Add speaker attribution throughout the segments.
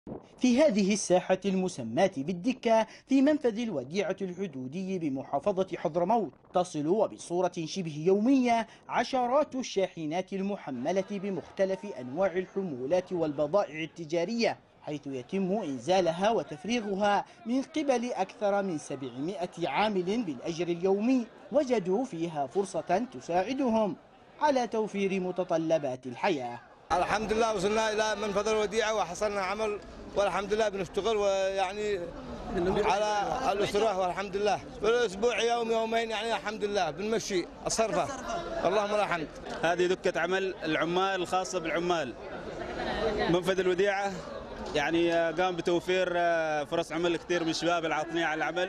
Speaker 1: في هذه الساحة المسماة بالدكة في منفذ الوديعة الحدودي بمحافظة حضرموت تصل وبصورة شبه يومية عشرات الشاحنات المحملة بمختلف أنواع الحمولات والبضائع التجارية، حيث يتم إنزالها وتفريغها من قبل أكثر من 700 عامل بالأجر اليومي وجدوا فيها فرصة تساعدهم على توفير متطلبات الحياة.
Speaker 2: الحمد لله وصلنا إلى منفذ الوديعة وحصلنا عمل، والحمد لله بنشتغل ويعني على الأسرة، والحمد لله بالأسبوع يوم يومين يعني الحمد لله بنمشي الصرفة. اللهم لك الحمد.
Speaker 3: هذه دكة عمل العمال الخاصة بالعمال. منفذ الوديعة يعني قام بتوفير فرص عمل كثير من الشباب العاطلين على العمل.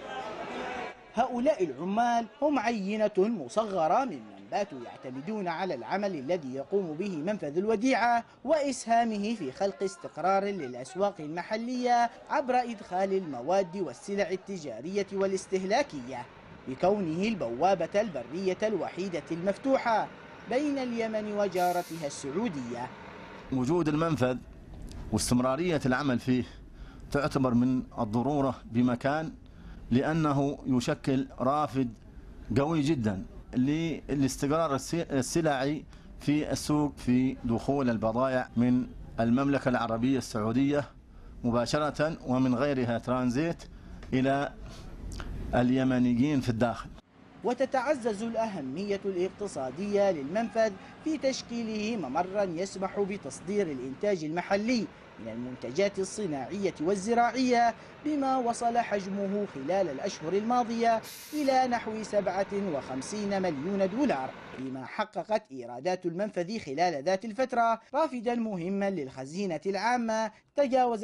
Speaker 1: هؤلاء العمال هم عينة مصغرة ممن باتوا يعتمدون على العمل الذي يقوم به منفذ الوديعة وإسهامه في خلق استقرار للأسواق المحلية عبر إدخال المواد والسلع التجارية والاستهلاكية، بكونه البوابة البرية الوحيدة المفتوحة بين اليمن وجارتها السعودية.
Speaker 4: وجود المنفذ واستمرارية العمل فيه تعتبر من الضرورة بمكان، لأنه يشكل رافد قوي جدا للاستقرار السلعي في السوق في دخول البضائع من المملكة العربية السعودية مباشرة ومن غيرها ترانزيت إلى اليمنيين في الداخل.
Speaker 1: وتتعزز الأهمية الاقتصادية للمنفذ في تشكيله ممرا يسمح بتصدير الإنتاج المحلي من المنتجات الصناعية والزراعية بما وصل حجمه خلال الأشهر الماضية إلى نحو 57 مليون دولار، فيما حققت إيرادات المنفذ خلال ذات الفترة رافدا مهما للخزينة العامة تجاوز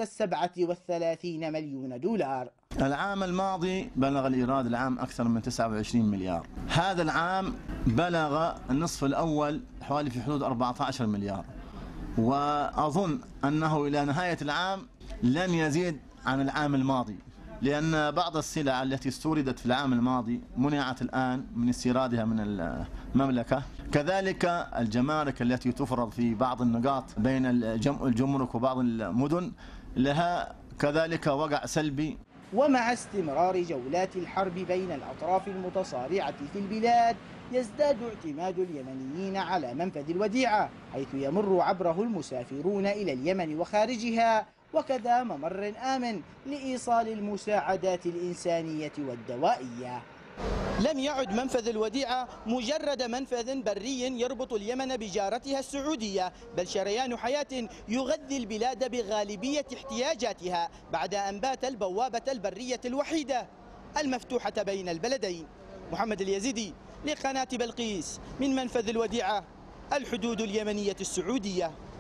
Speaker 1: 37 مليون دولار.
Speaker 4: العام الماضي بلغ الإيراد العام أكثر من 29 مليار. هذا العام بلغ النصف الأول حوالي في حدود 14 مليار، وأظن أنه إلى نهاية العام لن يزيد عن العام الماضي، لأن بعض السلع التي استوردت في العام الماضي منعت الآن من استيرادها من المملكة. كذلك الجمارك التي تفرض في بعض النقاط بين الجمرك وبعض المدن لها كذلك وقع سلبي.
Speaker 1: ومع استمرار جولات الحرب بين الأطراف المتصارعة في البلاد يزداد اعتماد اليمنيين على منفذ الوديعة، حيث يمر عبره المسافرون إلى اليمن وخارجها، وكذا ممر آمن لإيصال المساعدات الإنسانية والدوائية. لم يعد منفذ الوديعة مجرد منفذ بري يربط اليمن بجارتها السعودية، بل شريان حياة يغذي البلاد بغالبية احتياجاتها بعد أن بات البوابة البرية الوحيدة المفتوحة بين البلدين. محمد اليزيدي لقناة بلقيس من منفذ الوديعة، الحدود اليمنية السعودية.